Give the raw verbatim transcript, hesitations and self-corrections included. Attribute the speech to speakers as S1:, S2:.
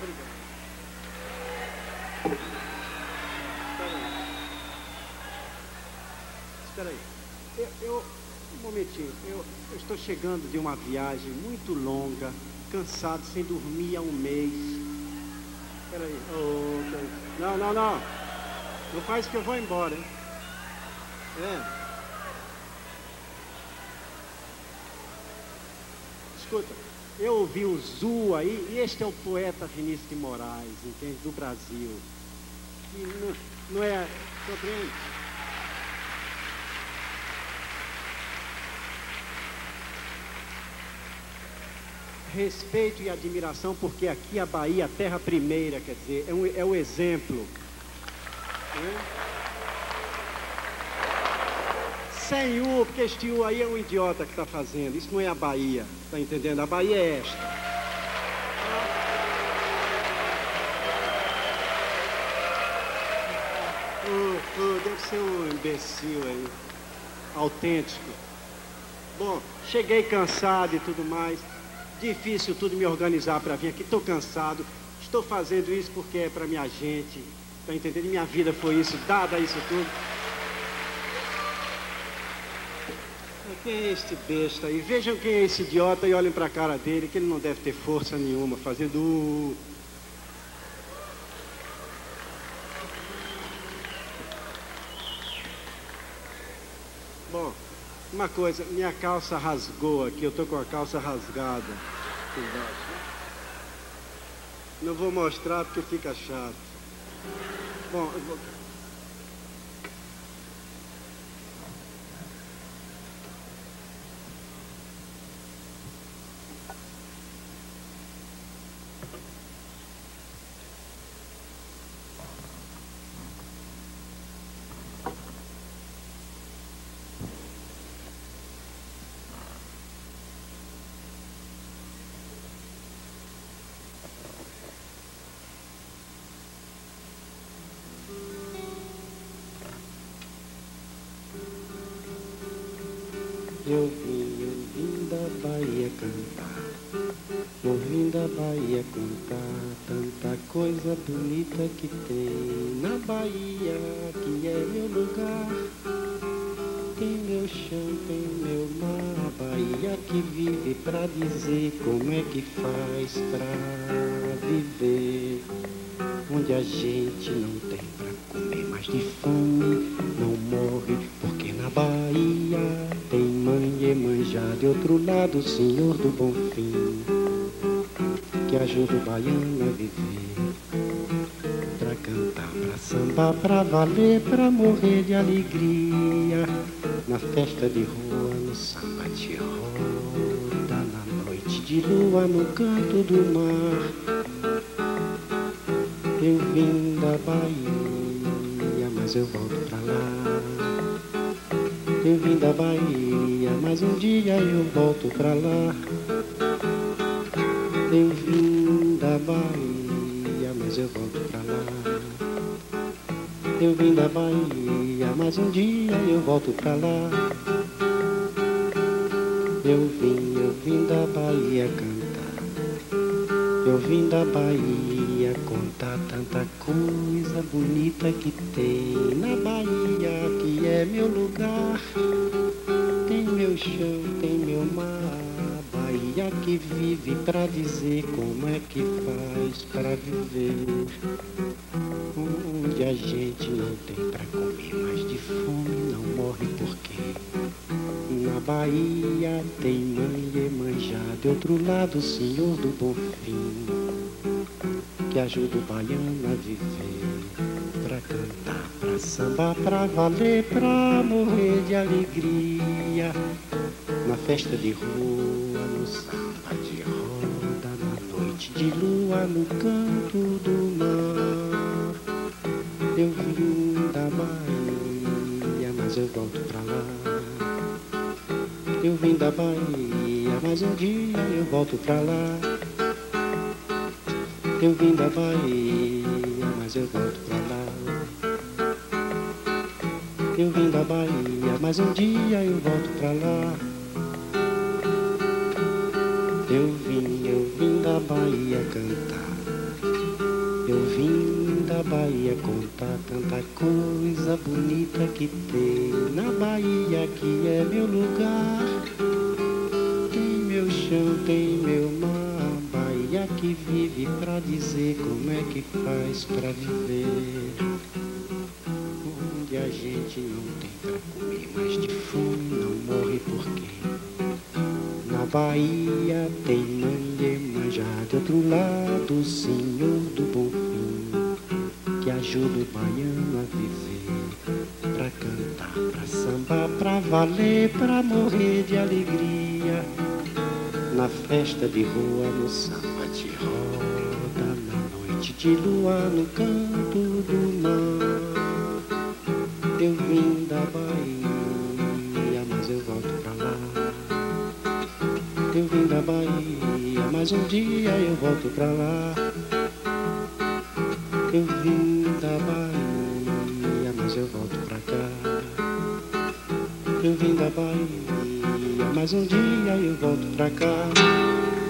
S1: Obrigado. Espera aí. Eu, eu, um momentinho. Eu, eu estou chegando de uma viagem muito longa, cansado, sem dormir há um mês. Espera aí. Oh, não, não, não. Não faz que eu vou embora, hein? É. Escuta, eu ouvi o Zu aí, e este é o poeta Vinícius de Moraes, entende? Do Brasil. E não, não é... Compreende? Respeito e admiração, porque aqui a Bahia, a terra primeira, quer dizer, é, um, é o exemplo. É? Sem U, porque este U aí é um idiota que está fazendo. Isso não é a Bahia, está entendendo? A Bahia é esta. Uh, uh, deve ser um imbecil aí, autêntico. Bom, cheguei cansado e tudo mais. Difícil tudo me organizar para vir aqui. Estou cansado. Estou fazendo isso porque é para minha gente. Está entendendo? Minha vida foi isso, dada isso tudo. Quem é este besta aí? Vejam quem é esse idiota e olhem para a cara dele, que ele não deve ter força nenhuma fazendo... Uh... Bom, uma coisa, minha calça rasgou aqui, eu tô com a calça rasgada por baixo. Não vou mostrar porque fica chato. Bom, eu vou... Eu vim, eu vim da Bahia cantar, eu vim da Bahia contar tanta coisa bonita que tem na Bahia, que é meu lugar. Tem meu chão, tem meu mar, a Bahia que vive pra dizer como é que faz pra viver. Onde a gente não tem pra comer, mas de fome não morre, porque na Bahia tem mãe Iemanjá, de outro lado o Senhor do Bonfim, que ajuda o baiano a viver. Pra cantar, pra sambar, pra valer, pra morrer de alegria, na festa de rua, no samba de roda, na noite de lua, no canto do mar. Eu vim da Bahia, mas eu volto pra lá. Eu vim da Bahia, mas um dia eu volto pra lá. Eu vim da Bahia, mas eu volto pra lá. Eu vim da Bahia, mas um dia eu volto pra lá. Eu vim, eu vim da Bahia cantar. Eu vim da Bahia contar tanta coisa bonita que tem na Bahia, que é meu lugar. Tem meu chão, tem meu mar, Bahia que vive pra dizer como é que faz pra viver. Onde a gente não tem pra comer, mas de fome não morre porque na Bahia tem mãe Iemanjá, de outro lado o Senhor do Bonfim, que ajuda o baiano a viver. Pra cantar, pra sambar, pra valer, pra morrer de alegria, na festa de rua, no samba de roda, na noite de lua, no canto do mar. Eu vim da Bahia, mas eu volto pra lá. Eu vim da Bahia, mas um dia eu volto pra lá. Eu vim da Bahia, mas eu volto pra lá. Eu vim da Bahia, mas um dia eu volto pra lá. Eu vim, eu vim da Bahia cantar. Eu vim da Bahia contar tanta coisa bonita que tem na Bahia, que é meu lugar. Tem meu chão, tem meu mar, Bahia que vive pra dizer como é que faz pra viver. Onde a gente não tem pra comer, mas de fome não morre porque na Bahia tem Manhã de outro lado, o Senhor do Bom Fim, que ajuda o baiano a viver, pra cantar, pra sambar, pra valer, pra morrer de alegria. Na festa de rua, no samba de roda, na noite de lua, no canto do mar. Eu vim da Bahia, mas eu volto pra lá. Eu vim da Bahia, mas um dia eu volto pra lá. Eu vim da Bahia, mas eu volto pra cá. Eu vim da Bahia, mas um dia eu volto pra cá.